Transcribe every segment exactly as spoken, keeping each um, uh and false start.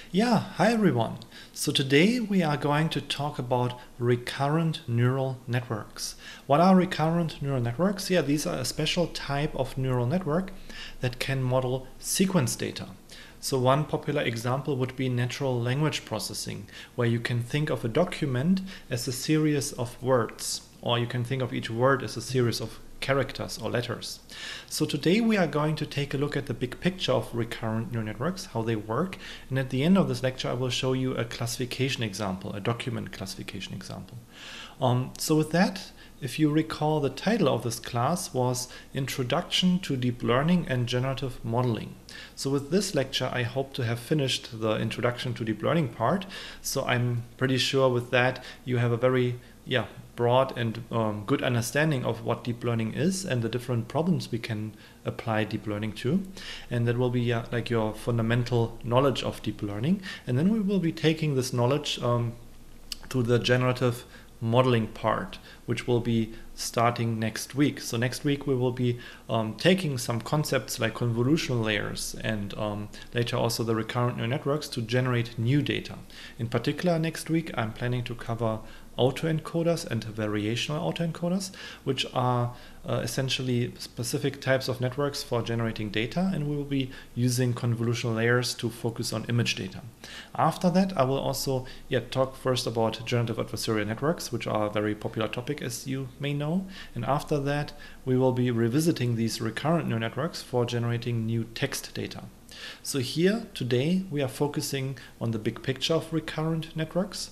Yeah, hi everyone. So today we are going to talk about recurrent neural networks. What are recurrent neural networks? Yeah, these are a special type of neural network that can model sequence data. So one popular example would be natural language processing, where you can think of a document as a series of words, or you can think of each word as a series of characters or letters. So today we are going to take a look at the big picture of recurrent neural networks, how they work, and at the end of this lecture I will show you a classification example, a document classification example. Um, so with that, if you recall, the title of this class was Introduction to Deep Learning and Generative Modeling. So with this lecture I hope to have finished the Introduction to Deep Learning part, so I'm pretty sure with that you have a very yeah, broad and um, good understanding of what deep learning is and the different problems we can apply deep learning to. And that will be uh, like your fundamental knowledge of deep learning. And then we will be taking this knowledge um, to the generative modeling part, which will be starting next week. So next week we will be um, taking some concepts like convolutional layers and um, later also the recurrent neural networks to generate new data. In particular, next week I'm planning to cover autoencoders and variational autoencoders, which are uh, essentially specific types of networks for generating data, and we will be using convolutional layers to focus on image data. After that, I will also yeah, talk first about generative adversarial networks, which are a very popular topic, as you may know, and after that we will be revisiting these recurrent neural networks for generating new text data. So here today we are focusing on the big picture of recurrent networks.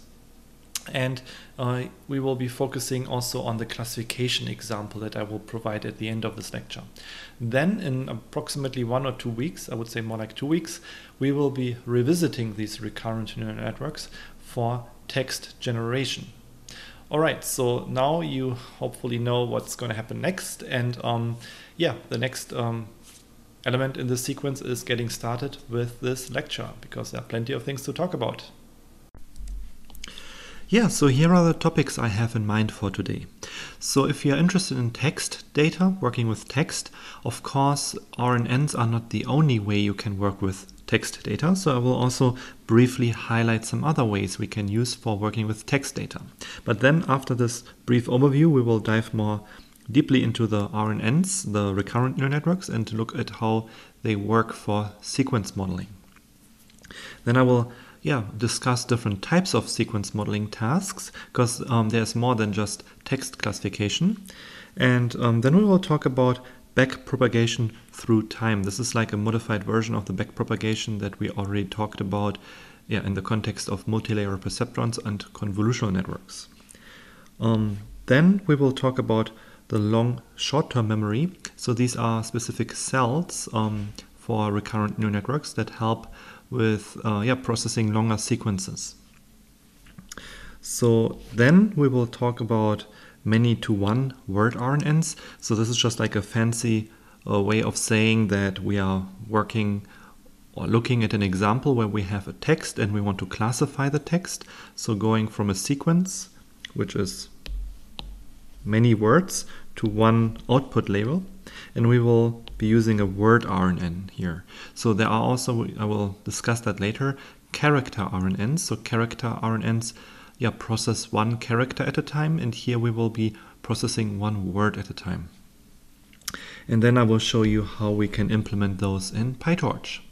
And uh, we will be focusing also on the classification example that I will provide at the end of this lecture. Then in approximately one or two weeks, I would say more like two weeks, we will be revisiting these recurrent neural networks for text generation. All right, so now you hopefully know what's going to happen next. And um, yeah, the next um, element in this sequence is getting started with this lecture, because there are plenty of things to talk about. Yeah, so here are the topics I have in mind for today. So if you're interested in text data, working with text, of course R N Ns are not the only way you can work with text data, so I will also briefly highlight some other ways we can use for working with text data. But then after this brief overview we will dive more deeply into the R N Ns, the recurrent neural networks, and look at how they work for sequence modeling. Then I will Yeah, discuss different types of sequence modeling tasks, because um, there's more than just text classification. And um, then we will talk about backpropagation through time. This is like a modified version of the backpropagation that we already talked about yeah, in the context of multilayer perceptrons and convolutional networks. Um, then we will talk about the long short-term memory. So these are specific cells um, for recurrent neural networks that help with uh, yeah, processing longer sequences. So then we will talk about many-to-one word R N Ns. So this is just like a fancy uh, way of saying that we are working or looking at an example where we have a text and we want to classify the text. So going from a sequence, which is many words, to one output label, and we will be using a word R N N here. So there are also, I will discuss that later, character R N Ns. So character R N Ns yeah, process one character at a time, and here we will be processing one word at a time. And then I will show you how we can implement those in PyTorch.